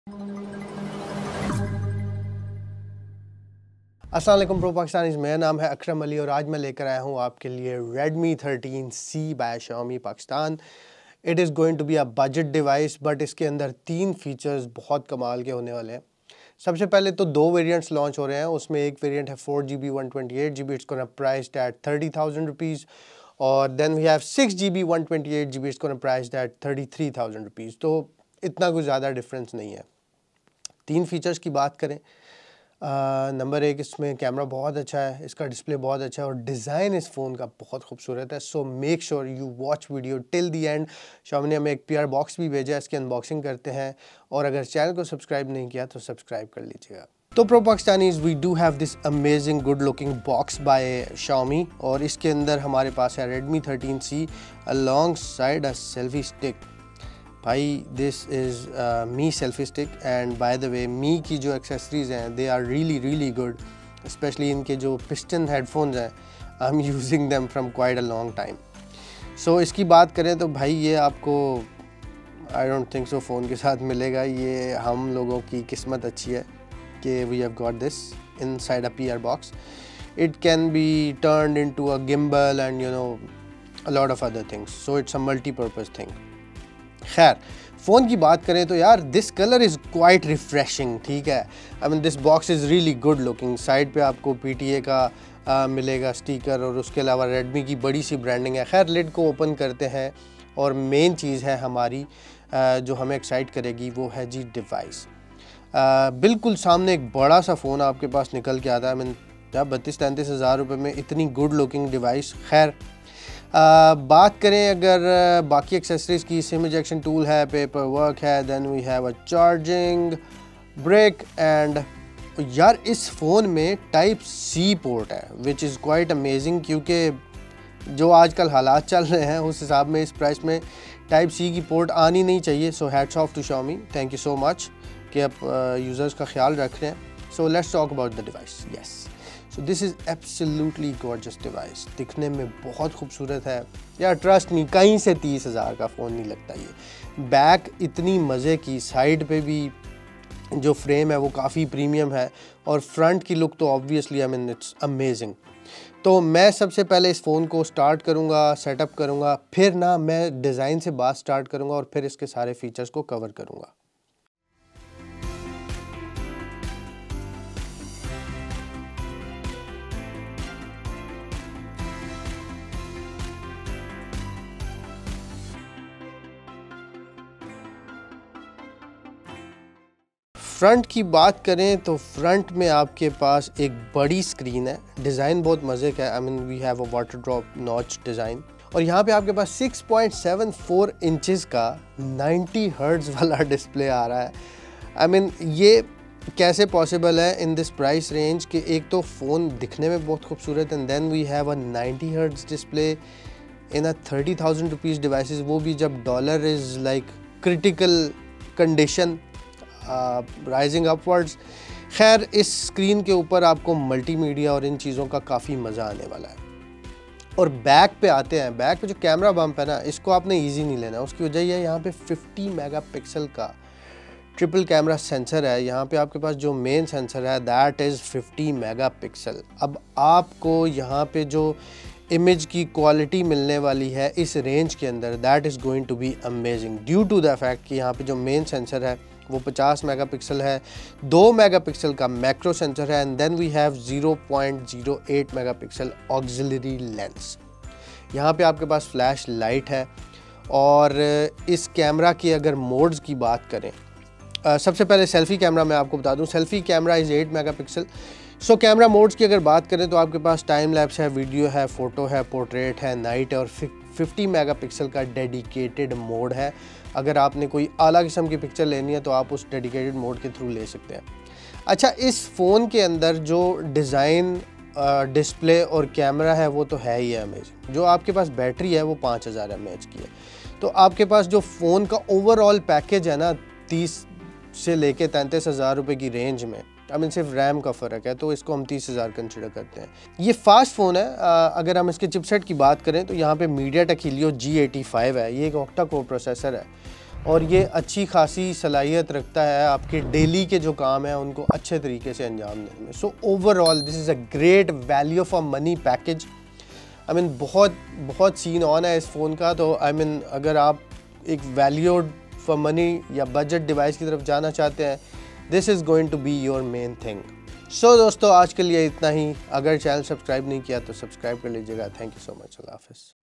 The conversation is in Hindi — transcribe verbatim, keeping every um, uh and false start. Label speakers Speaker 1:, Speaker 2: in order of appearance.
Speaker 1: अस्सलाम वालेकुम प्रो पाकिस्तानीज़, मेरा नाम है अकरम अली और आज मैं लेकर आया हूँ आपके लिए Redmi thirteen C by Xiaomi Pakistan. It is going to be a budget device, but इसके अंदर तीन फीचर्स बहुत कमाल के होने वाले हैं। सबसे पहले तो दो वेरिएंट्स लॉन्च हो रहे हैं, उसमें एक वेरिएंट है four G B one twenty eight G B, it's gonna priced at thirty thousand rupees, और then we have six G B one twenty eight G B, it's gonna priced at thirty three thousand rupees. तो इतना कुछ ज़्यादा डिफरेंस नहीं है। तीन फीचर्स की बात करें, नंबर एक, इसमें कैमरा बहुत अच्छा है, इसका डिस्प्ले बहुत अच्छा है और डिज़ाइन इस फ़ोन का बहुत खूबसूरत है। So make sure you watch video till the end. Xiaomi ने हमें एक पी आर बॉक्स भी भेजा है, इसकी अनबॉक्सिंग करते हैं, और अगर चैनल को सब्सक्राइब नहीं किया तो सब्सक्राइब कर लीजिएगा। तो pro Pakistanis, we do have this amazing good looking box by Xiaomi, और इसके अंदर हमारे पास है Redmi thirteen C alongside a selfie stick. भाई this is Mi selfie stick, and by the way Mi की जो एक्सेसरीज़ हैं they are really really good, specially इनके जो पिस्टन हेडफोन्स हैं, I am using them from quite a long time. So इसकी बात करें तो भाई ये आपको I don't think so phone के साथ मिलेगा। ये हम लोगों की किस्मत अच्छी है कि we have got this inside a P R box. It can be turned into a gimbal and you know a lot of other things, so it's a multipurpose thing. खैर, फ़ोन की बात करें तो यार this colour is quite refreshing, ठीक है। I mean this box is really good looking. Side पे आपको पी टी ए का आ, मिलेगा स्टिकर, और उसके अलावा रेडमी की बड़ी सी ब्रांडिंग है। खैर, लिड को ओपन करते हैं और मेन चीज़ है हमारी आ, जो हमें एक्साइट करेगी वो है जी डिवाइस। बिल्कुल सामने एक बड़ा सा फ़ोन आपके पास निकल के आता है। आई मीन जब बत्तीस तैंतीस हज़ार रुपये में इतनी गुड लुकिंग डिवाइस। खैर, Uh, बात करें अगर uh, बाकी एक्सेसरीज़ की, सिम इजेक्शन टूल है, पेपर वर्क है, then we have a charging brick, and यार इस फ़ोन में टाइप सी पोर्ट है विच इज़ क्वाइट अमेजिंग, क्योंकि जो आजकल हालात चल रहे हैं उस हिसाब में इस प्राइस में टाइप सी की पोर्ट आनी नहीं चाहिए। So hats off to Xiaomi, thank you so much कि आप यूज़र्स uh, का ख्याल रख रहे हैं। So let's talk about the device. Yes, so this is absolutely gorgeous device, दिखने में बहुत खूबसूरत है यार। ट्रस्ट मी, कहीं से तीस हज़ार का फ़ोन नहीं लगता ये। बैक इतनी मज़े की, साइड पे भी जो फ्रेम है वो काफ़ी प्रीमियम है, और फ्रंट की लुक तो obviously I mean it's amazing. तो मैं सबसे पहले इस फ़ोन को स्टार्ट करूँगा, सेटअप करूँगा, फिर ना मैं डिज़ाइन से बात स्टार्ट करूँगा और फिर इसके सारे फीचर्स को कवर करूँगा। फ्रंट की बात करें तो फ्रंट में आपके पास एक बड़ी स्क्रीन है, डिज़ाइन बहुत मज़े का है। I mean we have a water drop notch design, और यहाँ पे आपके पास six point seven four inches का नाइंटी हर्ट्ज़ वाला डिस्प्ले आ रहा है। आई मीन ये कैसे पॉसिबल है इन दिस प्राइस रेंज कि एक तो फ़ोन दिखने में बहुत खूबसूरत, and then we have a ninety hertz display in a thirty thousand rupees devices, वो भी जब dollar is like critical condition rising upwards. खैर, इस स्क्रीन के ऊपर आपको मल्टीमीडिया और इन चीज़ों का काफ़ी मज़ा आने वाला है। और बैक पे आते हैं, बैक पे जो कैमरा बम्प है ना, इसको आपने इजी नहीं लेना। उसकी वजह यह है यहाँ पे फिफ्टी मेगापिक्सल का ट्रिपल कैमरा सेंसर है। यहाँ पे आपके पास जो मेन सेंसर है दैट इज़ फिफ्टी मेगापिक्सल। अब आपको यहाँ पे जो इमेज की क्वालिटी मिलने वाली है इस रेंज के अंदर, that is going to be amazing due to the fact कि यहाँ पे जो मेन सेंसर है वो पचास मेगापिक्सल है, दो मेगापिक्सल का मैक्रो सेंसर है, and then we have zero point zero eight megapixel auxiliary lens. यहाँ पे आपके पास फ्लैश लाइट है, और इस कैमरा की अगर मोड्स की बात करें, uh, सबसे पहले सेल्फ़ी कैमरा मैं आपको बता दूँ। Selfie camera is eight megapixel. So camera modes की अगर बात करें तो आपके पास टाइम लैप्स है, वीडियो है, फ़ोटो है, पोर्ट्रेट है, नाइट है, और फिफ्टी मेगापिक्सल का डेडिकेटेड मोड है। अगर आपने कोई आला किस्म की पिक्चर लेनी है तो आप उस डेडिकेटेड मोड के थ्रू ले सकते हैं। अच्छा, इस फ़ोन के अंदर जो डिज़ाइन, डिस्प्ले और कैमरा है वो तो है ही है अमेजिंग। जो आपके पास बैटरी है वो पाँच हज़ार एम ए एच की है। तो आपके पास जो फ़ोन का ओवरऑल पैकेज है ना, तीस से लेके तैंतीस हज़ार रुपये की रेंज में, आई मीन सिर्फ रैम का फ़र्क है, तो इसको हम तीस हज़ार कंसिडर करते हैं। ये फास्ट फ़ोन है। आ, अगर हम इसके चिपसेट की बात करें तो यहाँ पे MediaTek Helio G eighty five है, ये एक ऑक्टा कोर प्रोसेसर है, और ये अच्छी खासी सलाहियत रखता है आपके डेली के जो काम हैं उनको अच्छे तरीके से अंजाम देने में। So overall this is a great value for money package. I mean बहुत बहुत सीन ऑन है इस फ़ोन का। तो आई I मीन mean, अगर आप एक वैल्यूड फॉर मनी या बजट डिवाइस की तरफ जाना चाहते हैं, this is going to be your main thing. So दोस्तों, आज के लिए इतना ही। अगर चैनल सब्सक्राइब नहीं किया तो सब्सक्राइब कर लीजिएगा। Thank you so much. अल्लाह हाफ़िज़।